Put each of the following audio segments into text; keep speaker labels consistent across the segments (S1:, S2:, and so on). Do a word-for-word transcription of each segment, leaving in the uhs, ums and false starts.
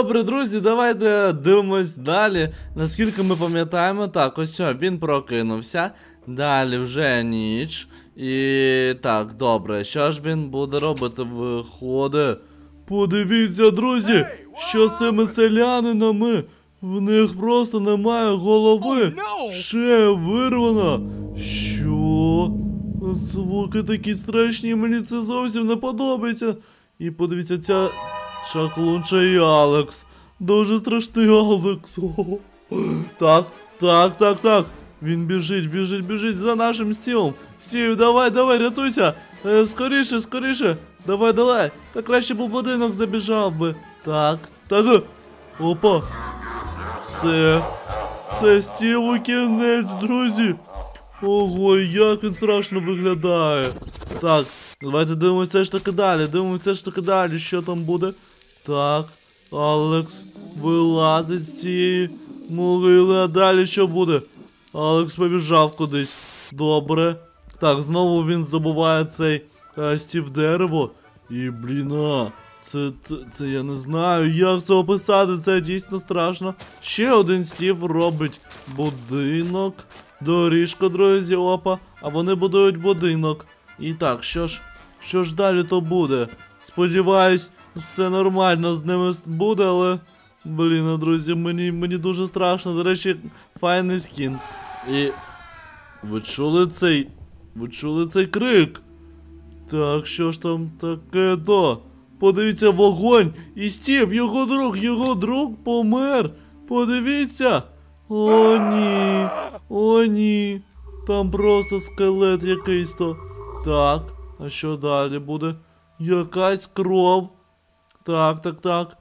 S1: Добре, друзі, давайте дивимось далі. Наскільки ми пам'ятаємо, так, ось все, він прокинувся. Далі вже ніч. І так, добре, що ж він буде робити? Виходить. Подивіться, друзі, що з цими селянинами? В них просто немає голови. Шея вирвана. Що? Звуки такі страшні, мені це зовсім не подобається. І подивіться, ця чаклунча і Алекс. Дуже страшний Алекс. Так, так, так, так. Він біжить, біжить, біжить за нашим Стівом. Стів, давай, давай, рятуйся. Е, скоріше, скоріше. Давай, давай. Та краще б у будинок забіжав би. Так, так. Опа. Все. Все, Стіву кінець, друзі. Ого, як він страшно виглядає. Так, давайте дивимося все ж таки далі. Дивимося все ж таки далі, що там буде. Так, Алекс вилазить з цієї могили, а далі що буде? Алекс побіжав кудись. Добре. Так, знову він здобуває цей е, Стів дерево. І, блін, а, це, це, це я не знаю, як це описати, це дійсно страшно. Ще один Стів робить будинок. Доріжка, друзі, опа. А вони будують будинок. І так, що ж, що ж далі то буде? Сподіваюсь, все нормально з ними буде, але... Блін, друзі, мені, мені дуже страшно. До речі, файний скін. І... Ви чули цей... Ви чули цей крик? Так, що ж там таке то? Подивіться, вогонь! І Стів, його друг, його друг помер! Подивіться! О, ні! О, ні! Там просто скелет якийсь то. Так, а що далі буде? Якась кров. Так, так, так.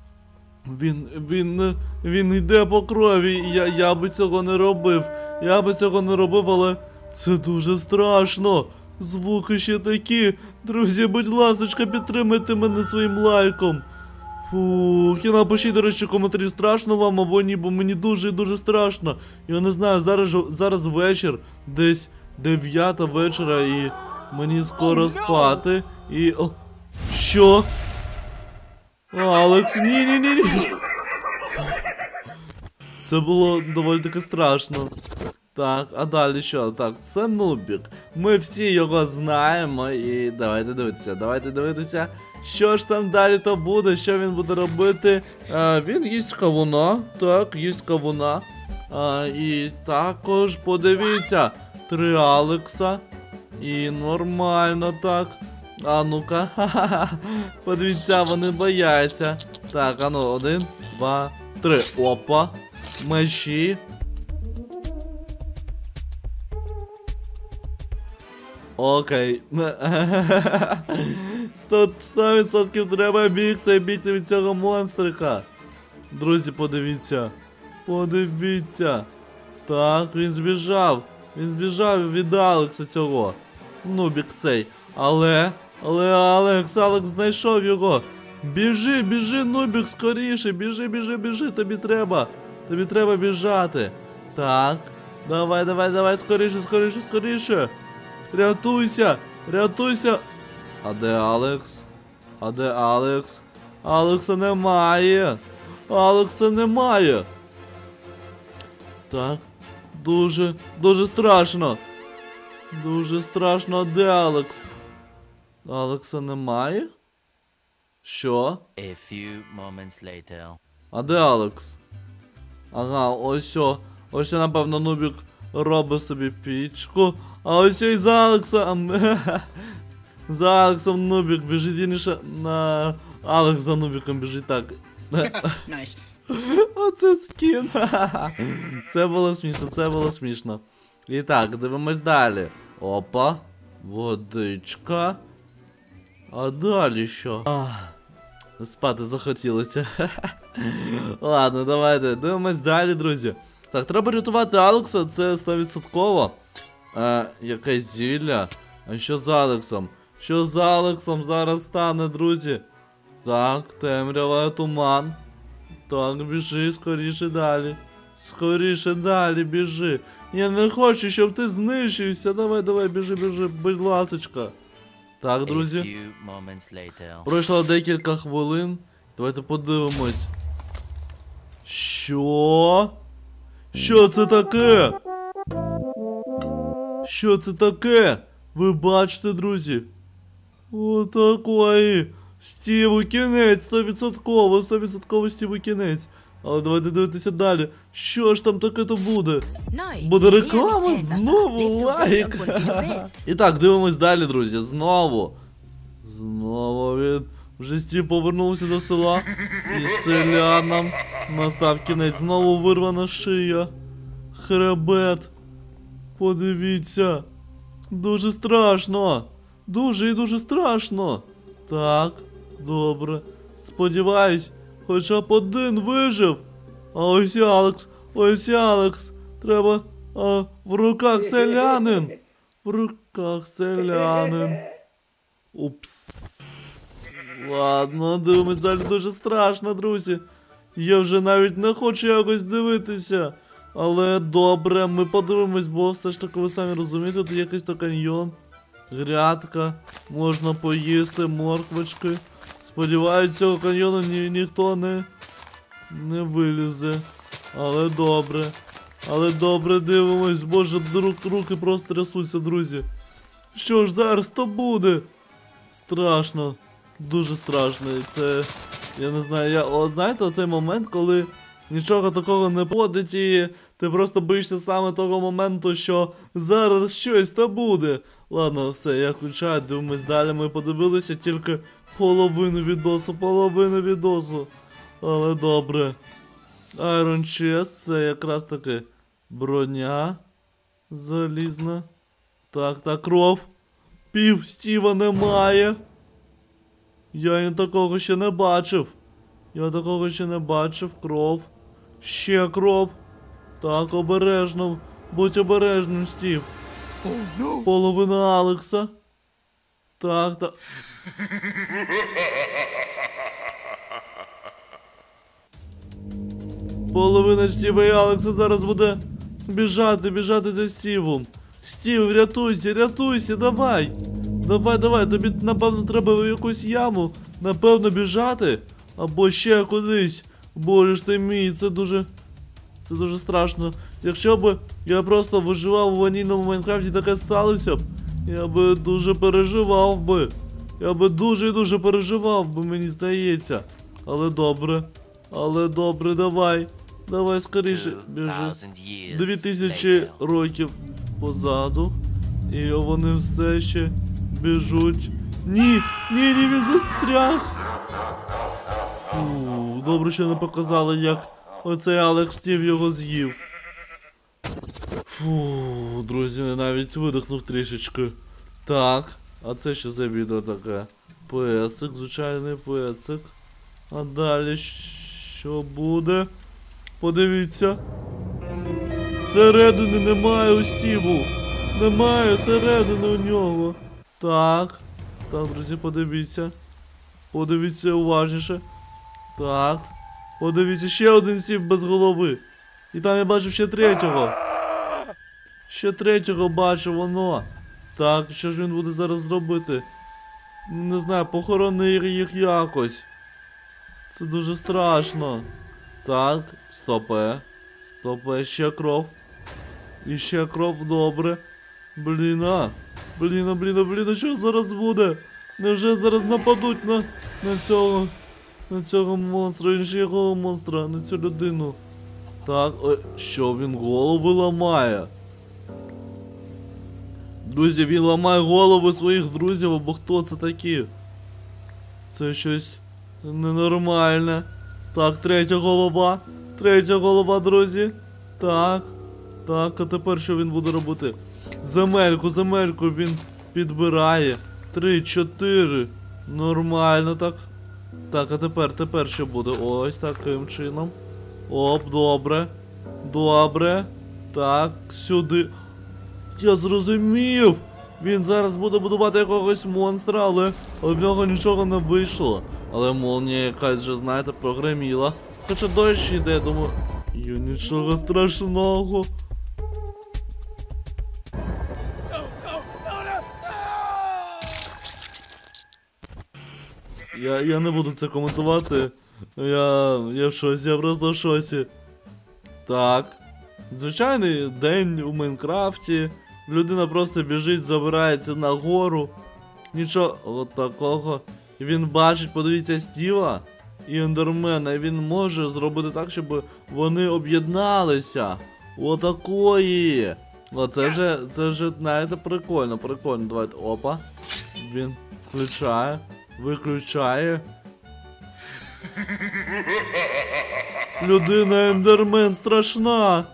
S1: Він, він, він йде по крові. Я, я би цього не робив. Я би цього не робив, але це дуже страшно. Звуки ще такі. Друзі, будь ласка, підтримайте мене своїм лайком. Фух, і напишіть, до речі, в коментарі, страшно вам або ні, бо мені дуже і дуже страшно. Я не знаю, зараз, зараз вечір, десь дев'ята вечора, і мені скоро спати. І... О, що? Алекс, ні-ні-ні. Це було доволі таки страшно. Так, а далі що? Так, це Нубік. Ми всі його знаємо і давайте дивитися, давайте дивитися, що ж там далі то буде, що він буде робити. А, він їсть кавуна, так, їсть кавуна. А, і також, подивіться, три Алекса. І нормально так. А ну-ка, ха-ха-ха, подивіться, вони бояться. Так, а ну, один, два, три, опа, мечі. Окей. Тут сто відсотків треба бігти, бігти від цього монстрика. Друзі, подивіться. Подивіться. Так, він збіжав. Він збіжав від Алекса цього. Нубік цей. Але, але Алекс, Алекс знайшов його. Біжи, біжи, Нубік, скоріше. Біжи, біжи, біжи, тобі треба. Тобі треба біжати. Так. Давай, давай, давай, скоріше, скоріше, скоріше. Рятуйся! Рятуйся! А де Алекс? А де Алекс? Алекса немає! Алекса немає! Так, дуже, дуже страшно! Дуже страшно, а де Алекс? Алекса немає? Що?
S2: A few moments later.
S1: А де Алекс? Ага, ось о. Ось о, напевно, Нубік робить собі пічку. А ось і за Алексом. За Алексом Нубік біжить інше на... Алекс за Нубіком біжить так.
S3: Найс.
S1: Оце скін. Це було смішно, це було смішно. І так, дивимось далі. Опа. Водичка. А далі що? А, спати захотілося. Ладно, давайте, дивимось далі, друзі. Так, треба рятувати Алекса, це сто відсотків. Е, якесь зілля. А що з Алексом? Що з Алексом зараз стане, друзі? Так, темрява, туман. Так, біжи, скоріше далі. Скоріше далі, біжи. Я не хочу, щоб ти знищився. Давай, давай, біжи, біжи, будь ласочка. Так,
S2: A
S1: друзі.
S2: few moments later.
S1: Пройшло декілька хвилин. Давайте подивимось. Що? Що це таке? Що це таке? Ви бачите, друзі? Отакої. Стіву кінець, сто відсотків, сто відсотків Стіву кінець. Але давайте дивитися далі. Що ж там таке то буде? Буде реклама, знову лайк. І так, дивимось далі, друзі. Знову. Знову він. Вже Стів повернувся до села. І селянам настав кінець. Знову вирвана шия. Хребет. Подивіться. Дуже страшно. Дуже і дуже страшно. Так, добре. Сподіваюсь, хоча б один вижив. А ось і Алекс, ось і Алекс. Треба, а, в руках селянин. В руках селянин. Упс. Ладно, дивимось далі, дуже страшно, друзі. Я вже навіть не хочу якось дивитися. Але добре, ми подивимось, бо все ж таки ви самі розумієте, тут якийсь то каньйон. Грядка, можна поїсти, морквочки. Сподіваюсь, цього каньйону ні, ніхто не, не вилізе. Але добре. Але добре, дивимось, боже, рук, руки просто трясуться, друзі. Що ж зараз то буде? Страшно. Дуже страшно. Це, я не знаю, я, от знаєте, оцей момент, коли нічого такого не подить і ти просто боїшся саме того моменту, що зараз щось та буде. Ладно, все, я включаю, дивимось далі, ми подивилися тільки половину відосу, половину відосу. Але добре. Iron Chest, це якраз таки броня залізна. Так, так, кров. Пів Стіва немає. Я такого ще не бачив. Я такого ще не бачив. Кров. Ще кров. Так, обережно. Будь обережним, Стів. Половина Алекса. Так, так. Половина Стіва і Алекса зараз буде біжати, біжати за Стівом. Стів, рятуйся, рятуйся, давай. Давай, давай, тобі, напевно, треба в якусь яму, напевно, біжати. Або ще кудись. Боже ж ти мій, це дуже... Це дуже страшно. Якщо б я просто виживав у ванільному Майнкрафті, таке сталося б, я би дуже переживав би. Я би дуже і дуже переживав би, мені здається. Але добре. Але добре, давай. Давай скоріше біжи. Дві тисячі років позаду. І вони все ще біжуть. Ні, ні, ні, він застряг. Фу, добре, що не показали, як оцей Алекс Стів його з'їв. Фу, друзі, навіть видихнув трішечки. Так, а це що за відео таке? Песик, звичайний песик. А далі що буде? Подивіться. Середини немає у Стіву. Немає середини у нього. Так. Так, друзі, подивіться. Подивіться уважніше. Так. Подивіться, ще один Стів без голови. І там я бачив ще третього. Ще третього бачу, воно. Так, що ж він буде зараз робити? Не знаю, похорони їх якось. Це дуже страшно. Так, стопе. Стопе, ще кров. І ще кров, добре. Бліна. Бліна, бліна, бліна, що зараз буде? Невже зараз нападуть на, на цього... На цього монстра, іншого монстра, на цю людину. Так, ой, що він голови ламає? Друзі, він ламає голови своїх друзів, або хто це такі? Це щось ненормальне. Так, третя голова. Третя голова, друзі. Так. Так, а тепер що він буде робити? Земельку, земельку він підбирає. Три, чотири. Нормально так. Так, а тепер, тепер що буде? Ось таким чином. Оп, добре. Добре. Так, сюди. Я зрозумів. Він зараз буде будувати якогось монстра, але, але в нього нічого не вийшло. Але молнія якась же, знаєте, прогреміла. Хоча дощ йде, думаю... Йо, нічого страшного. Я, я не буду це коментувати. Я. я в шоці, я просто в шоці. Так. Звичайний день у Майнкрафті. Людина просто біжить, забирається на гору. Нічого от такого. І він бачить, подивіться, Стіва і Ендермена. І він може зробити так, щоб вони об'єдналися. Отакої. Оце вже, це вже, знаєте, прикольно, прикольно. Давайте, опа. Він включає, виключає. Людина Ендермен страшна.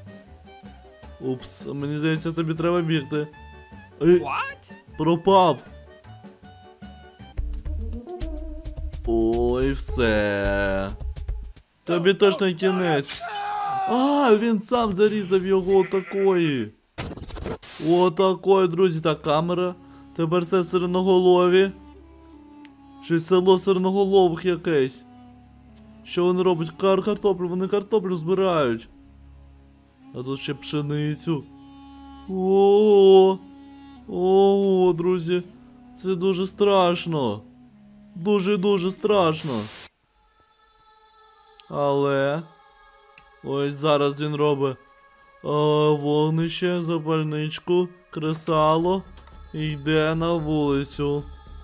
S1: Упс, мені здається, тобі треба бігти. Ей, пропав. Ой, все. Тобі точно кінець. А, він сам зарізав його отакої. Отакої, друзі, та камера. Тепер все сиреноголові. Чи село сиреноголових якесь. Що вони роблять? Кар картоплю, вони картоплю збирають. А тут ще пшеницю. О, о, друзі. Це дуже страшно. Дуже-дуже страшно. Але... ось зараз він робить а, вогнище, запальничку, кресало і йде на вулицю.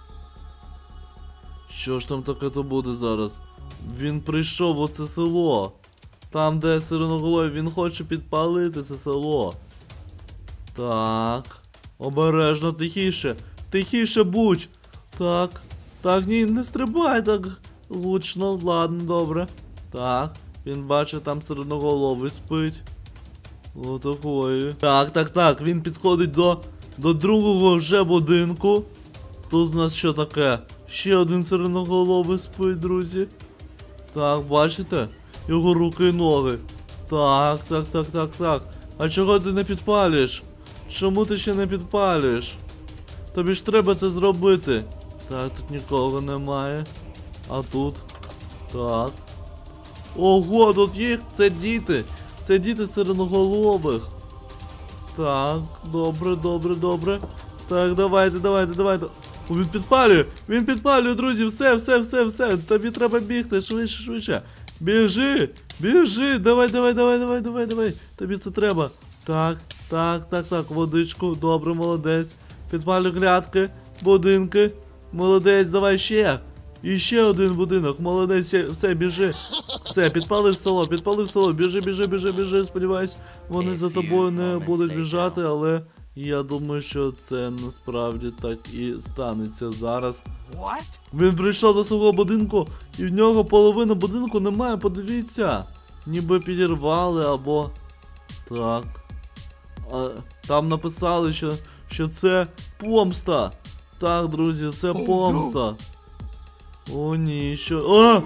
S1: Що ж там таке то буде зараз? Він прийшов в оце село. Там, де сиреноголовий, він хоче підпалити це село. Так. Обережно, тихіше. Тихіше будь. Так. Так, ні, не стрибай так гучно. Ладно, добре. Так. Він бачить, там сиреноголовий спить. Отакої. Так, так, так. Він підходить до, до другого вже будинку. Тут у нас що таке? Ще один сиреноголовий спить, друзі. Так, бачите? Його руки і ноги. Так, так, так, так, так. А чого ти не підпалюєш? Чому ти ще не підпалюєш? Тобі ж треба це зробити. Так, тут нікого немає. А тут. Так. Ого, тут їх, це діти. Це діти сиреноголових. Так, добре, добре, добре. Так, давайте, давайте, давайте. О, він підпалює, він підпалює, друзі, все, все, все, все. Тобі треба бігти, швидше, швидше. Біжи, біжи, давай, давай, давай, давай, давай, давай. Тобі це треба. Так, так, так, так, водичку, добре, молодець. Підпалю грядки, будинки. Молодець, давай ще. І ще один будинок, молодець, все, все, біжи. Все, підпалив село, підпалив село, біжи, біжи, біжи, біжи, сподіваюсь, вони за тобою не будуть біжати, але я думаю, що це насправді так і станеться зараз. Він прийшов до свого будинку, і в нього половина будинку немає, подивіться. Ніби підірвали або... Так. А, там написали, що, що це помста. Так, друзі, це помста. О, ні, що... А!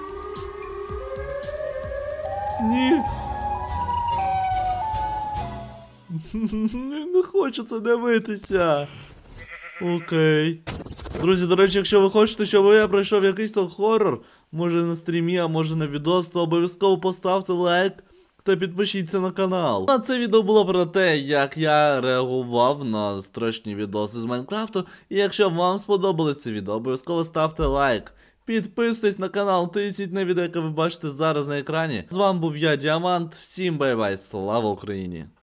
S1: Ні. Не хочу це дивитися. Окей. Друзі, до речі, якщо ви хочете, щоб я пройшов якийсь то хоррор, може на стрімі, а може на відос, то обов'язково поставте лайк та підпишіться на канал. А це відео було про те, як я реагував на страшні відоси з Майнкрафту. І якщо вам сподобалось це відео, обов'язково ставте лайк. Підписуйтесь на канал, тисніть на відео, яке ви бачите зараз на екрані. З вами був я, Діамант. Всім бай-бай, слава Україні!